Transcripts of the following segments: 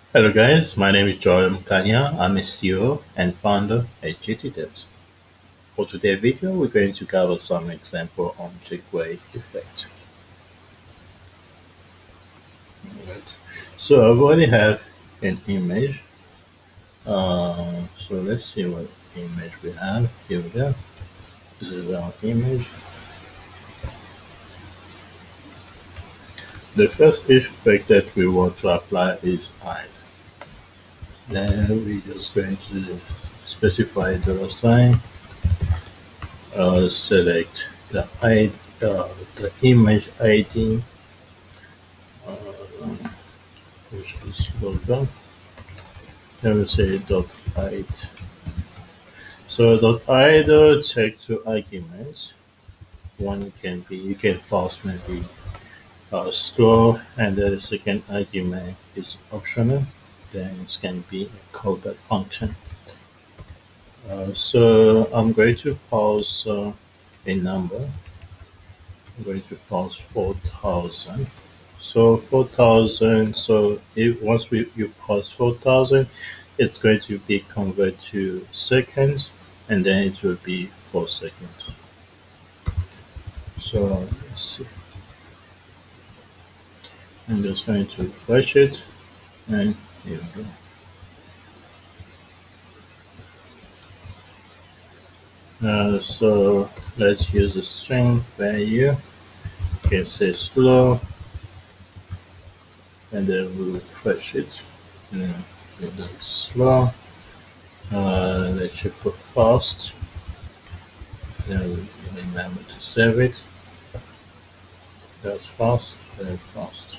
Hello guys, my name is Mukanya. I'm a CEO and founder at GT Tips. For today's video, we're going to cover some example on Jquery effect. Right. So I already have an image. So let's see what image we have. Here we go. This is our image. The first effect that we want to apply is hide. Then we're just going to specify $sign. Select the image ID, which is logo. Then we say .hide. So .hide take two arguments. One can be you can pass maybe scroll, and the second argument is optional. Then it can be a callback function. So I'm going to pass a number. I'm going to pass 4,000. So 4,000. So if once you pass 4,000, it's going to be converted to seconds, and then it will be 4 seconds. So let's see. I'm just going to refresh it, and here we go. So let's use the string value. You can say slow, and then we'll refresh it. And then slow. Let's check for fast. Then we remember to save it. That's fast, very fast.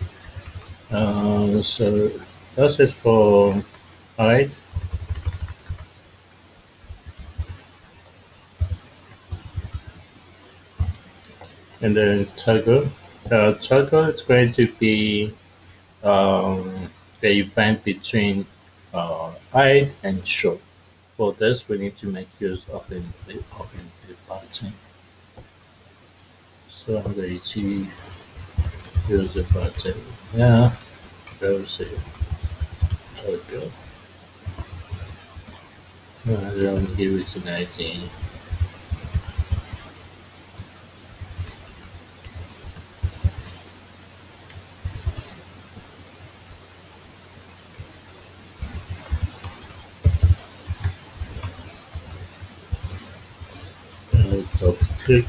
So that's it for hide. And then toggle. Toggle is going to be the event between hide and show. For this, we need to make use of an button. So I'm going to use the button. Yeah, go say toggle. Then give it an ID. Double click.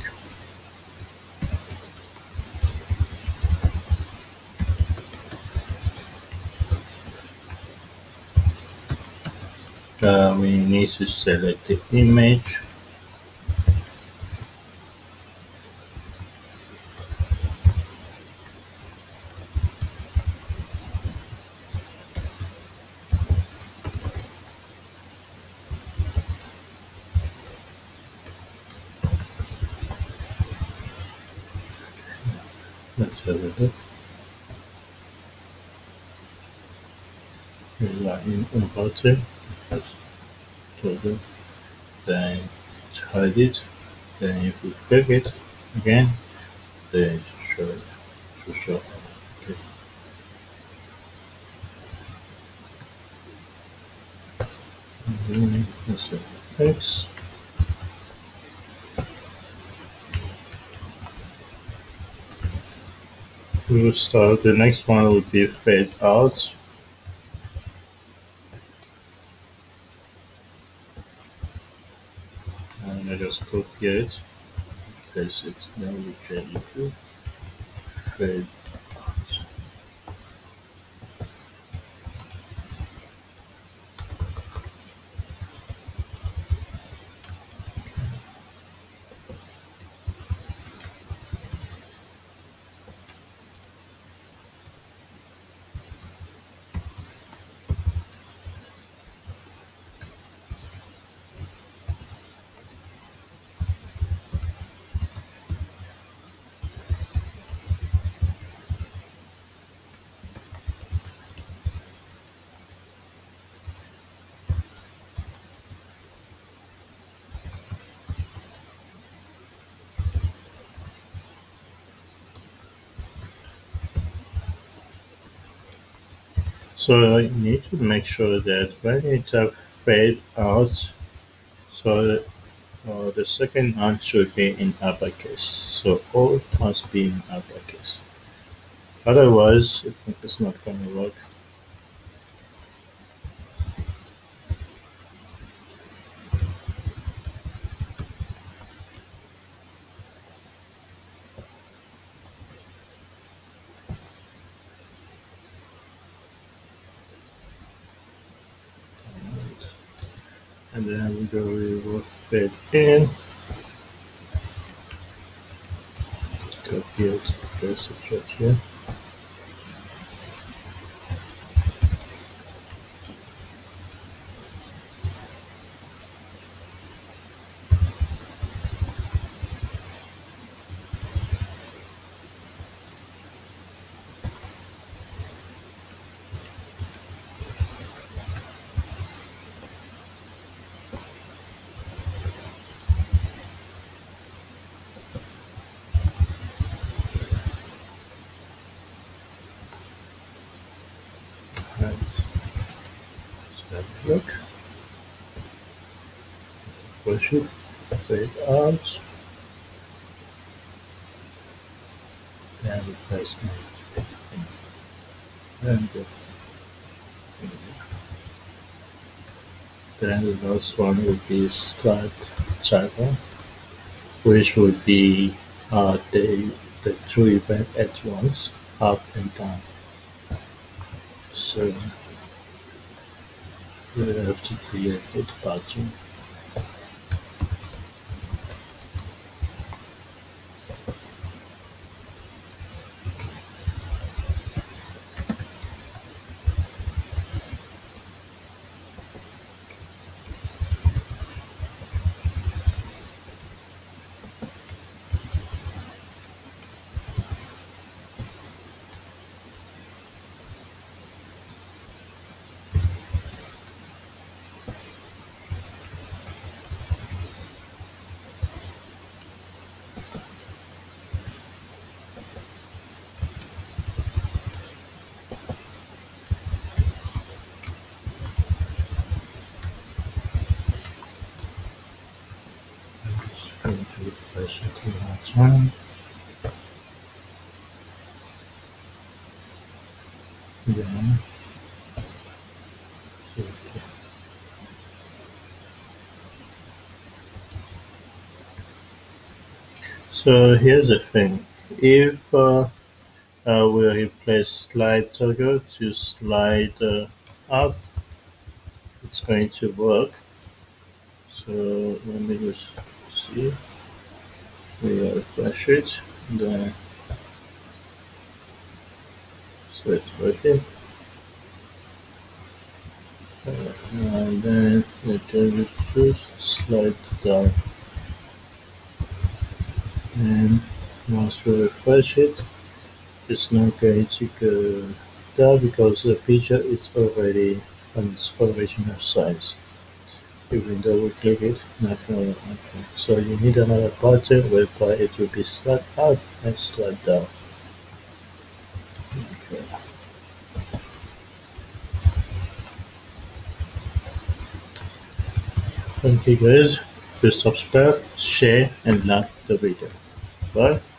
We need to select the image. Let's have a look. We are in button. Let's toggle. Then hide it. Then if we click it again, then it show it. To show. Okay. Let's see. Thanks. We will start. The next one will be fade out. And I just copy it, paste it. Then we change it to fade out. So you need to make sure that when you tap fade out, so the second one should be in uppercase. So all must be in uppercase. Otherwise, it's not going to work. And then we will fade in, copy it, paste it right here. Right. So have a look. Push it, fade out, then replace it. And then the last one would be slide Java, which would be the two events at once, up and down. So we have to create a button. I'm just going to refresh it one more time. Then so here's the thing. If we replace slide toggle to slide up, it's going to work. So let me just see. We refresh it. Then so it's working. And then we change it to slide down. And once we refresh it, it's not going to go down because the picture is already on its original size. Even though we click it, nothing will happen. So you need another button whereby it will be slide up and slide down. Okay. Thank you guys. Please subscribe, share and like the video. Bye.